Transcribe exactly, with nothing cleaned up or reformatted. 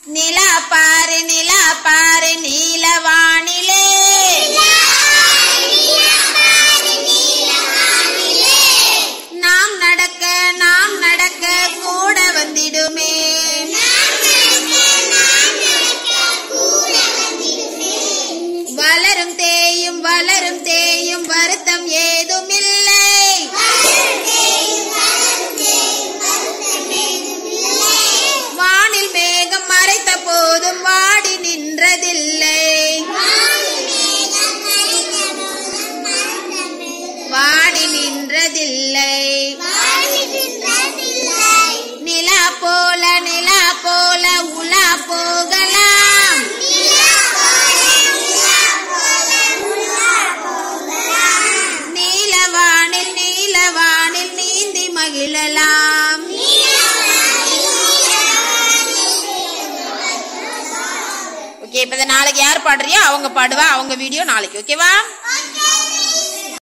நிலா பாரு நிலா பாரு நீலவானிலே நாம் நடக்க நாம் நடக்க கூட வந்திடுமே வளரும் தேயும் வளரும் தேயும் வருத்தம் ஏதும் இல்லை வானில் மேகம் மறைத்த போதும் வாடி நின்றதில்லை வாடி நின்றதில்லை நிலா போல நிலா போல உலா போகலாம் நீலவானில் நீலவானில் நீந்தி மகிழலாம். ஓகே, இப்ப நாளைக்கு யார் பாடுறியோ அவங்க பாடுவா, அவங்க வீடியோ நாளைக்கு. ஓகேவா?